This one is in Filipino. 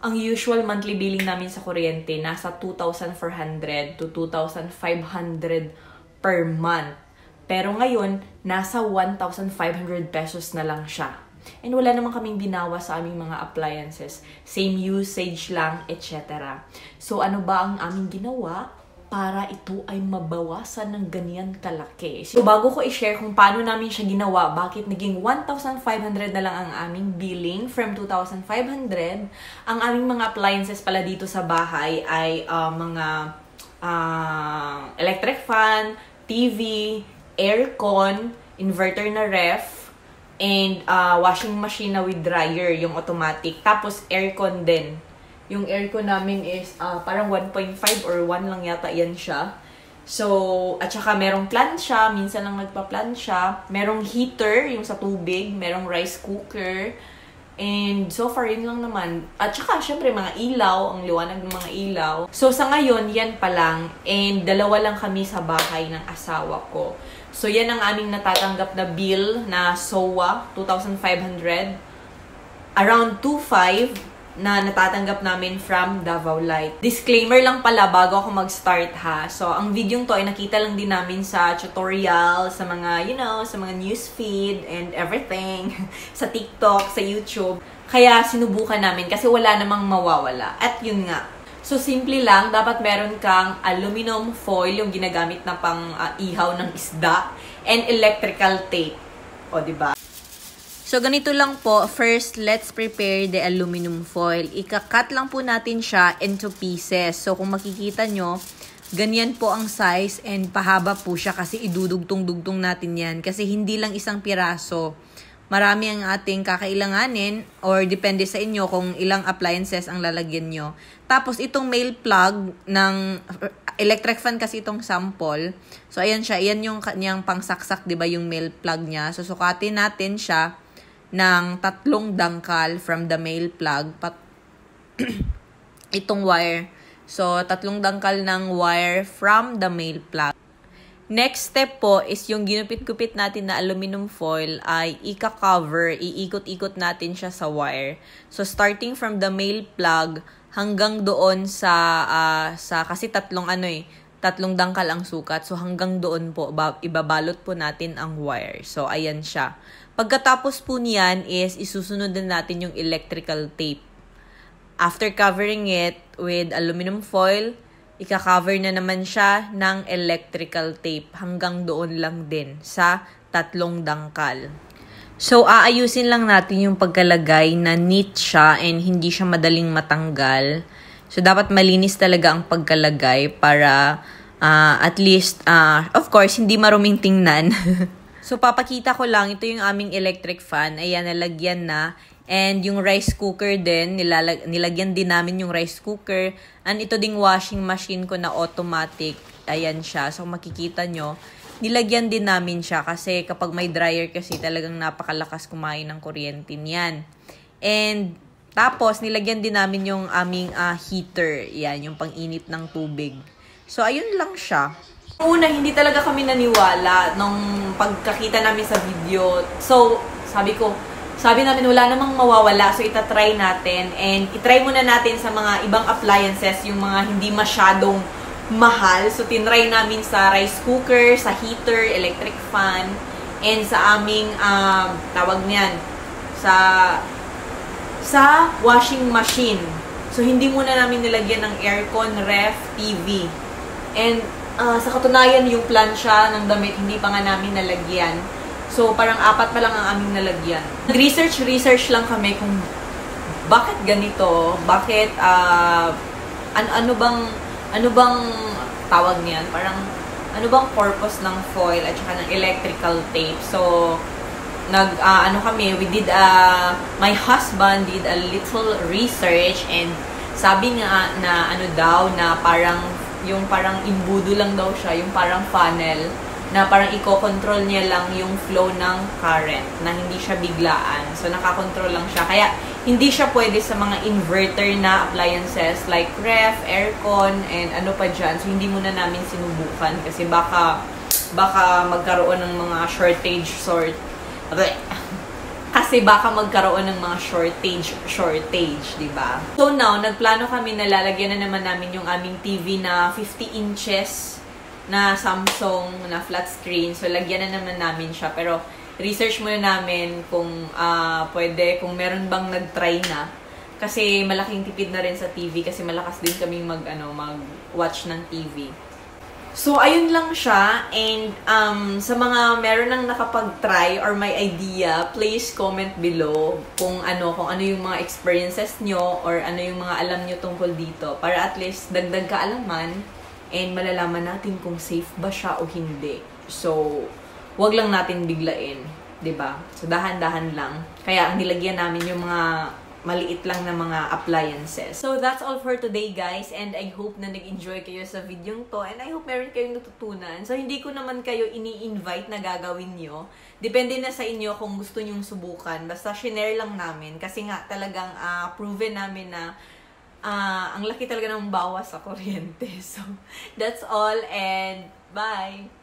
ang usual monthly billing namin sa kuryente, nasa 2,400 to 2,500 per month. Pero ngayon, nasa 1,500 pesos na lang siya. And wala naman kaming binawa sa aming mga appliances. Same usage lang, etc. So, ano ba ang aming ginawa para ito ay mabawasan ng ganyan kalaki? So, bago ko i-share kung paano namin siya ginawa, bakit naging 1,500 na lang ang aming billing from 2,500, ang aming mga appliances pala dito sa bahay ay mga electric fan, TV, aircon, inverter na ref, and washing machine na with dryer, yung automatic. Tapos aircon din. Yung aircon namin is parang 1.5 or 1 lang yata yan siya. So, at saka merong plancha, minsan lang nagpa-plancha. Merong heater, yung sa tubig. Merong rice cooker. And so far, yun lang naman. At saka, syempre, mga ilaw, ang liwanag ng mga ilaw. So, sa ngayon, yan pa lang. And dalawa lang kami sa bahay ng asawa ko. So, yan ang aming natatanggap na bill na SOA, 2,500. Around 2,500 na natatanggap namin from Davao Light. Disclaimer lang pala bago ako mag-start ha. So, ang video to ay nakita lang din namin sa tutorial, sa mga, sa mga newsfeed and everything. Sa TikTok, sa YouTube. Kaya sinubukan namin kasi wala namang mawawala. At yun nga. So, simple lang. Dapat meron kang aluminum foil, yung ginagamit na pang ihaw ng isda, and electrical tape. O, diba? So, ganito lang po. First, let's prepare the aluminum foil. Ika-cut lang po natin siya into pieces. So, kung makikita nyo, ganyan po ang size and pahaba po siya kasi idudugtong-dugtong natin yan. Kasi hindi lang isang piraso. Marami ang ating kakailanganin or depende sa inyo kung ilang appliances ang lalagyan nyo. Tapos, itong male plug ng electric fan kasi itong sample. So, ayan siya. Ayan yung kanyang pangsaksak, diba, yung male plug niya. So, sukatin natin siya ng 3 dangkal from the male plug. Itong wire. So, 3 dangkal ng wire from the male plug. Next step po is yung ginupit-gupit natin na aluminum foil ay ika-cover, iikot-ikot natin siya sa wire. So, starting from the male plug hanggang doon sa kasi 3 dangkal ang sukat. So, hanggang doon po, ibabalot po natin ang wire. So, ayan siya. Pagkatapos po niyan is isusunod na natin yung electrical tape. After covering it with aluminum foil, ika-cover na naman siya ng electrical tape hanggang doon lang din sa 3 dangkal. So, aayusin lang natin yung pagkalagay na neat siya and hindi siya madaling matanggal. So, dapat malinis talaga ang pagkalagay para at least, of course, hindi maruming tingnan. So, papakita ko lang, ito yung aming electric fan. Ayan, nalagyan na. And yung rice cooker din, nilagyan din namin yung rice cooker. And ito ding washing machine ko na automatic. Ayan siya. So, makikita nyo, nilagyan din namin siya kasi kapag may dryer kasi talagang napakalakas kumain ng kuryente niyan. And tapos, nilagyan din namin yung aming heater. Yan, yung pang-init ng tubig. So, ayun lang siya. Una, hindi talaga kami naniwala nung pagkakita namin sa video. So, sabi namin wala namang mawawala. So, itatry natin. And itry muna natin sa mga ibang appliances, yung mga hindi masyadong mahal. So, tinry namin sa rice cooker, sa heater, electric fan, and sa aming, tawag niyan, sa washing machine. So, hindi muna namin nilagyan ng aircon, ref, TV. And, sa katunayan, yung plancha ng damit, hindi pa nga namin nalagyan. So, parang 4 pa lang ang aming nalagyan. Research lang kami kung bakit ganito, bakit, ano bang tawag niyan? Parang, ano bang purpose ng foil at saka ng electrical tape? So, my husband did a little research and sabi nga na parang imbudo lang daw siya, yung parang funnel, na parang i-control niya lang yung flow ng current, na hindi siya biglaan. So, nakakontrol lang siya. Kaya, hindi siya pwede sa mga inverter na appliances like ref, aircon, and ano pa dyan. So, hindi muna namin sinubukan kasi baka magkaroon ng mga shortage Kasi baka magkaroon ng mga shortage, di ba? So now, nagplano kami na lalagyan na naman namin yung aming TV na 50 inches na Samsung na flat screen. So, lagyan na naman namin siya. Pero, research muna namin kung pwede, kung meron bang nag-try na. Kasi malaking tipid na rin sa TV kasi malakas din kami mag-watch ng TV. So, ayun lang siya. And sa mga meron nang nakapag-try or may idea, please comment below kung ano yung mga experiences nyo or ano yung mga alam nyo tungkol dito. Para at least dagdag kaalaman and malalaman natin kung safe ba siya o hindi. So, wag lang natin biglain. 'Di ba? So, dahan-dahan lang. Kaya ang nilagyan namin yung mga maliit lang na mga appliances. So, that's all for today, guys. And I hope na nag-enjoy kayo sa video to. And I hope meron kayong natutunan. So, hindi ko naman kayo ini-invite na gagawin nyo. Depende na sa inyo kung gusto nyong subukan. Basta, share lang namin. Kasi nga, talagang proven namin na ang laki talaga ng bawas sa kuryente. So, that's all. And bye!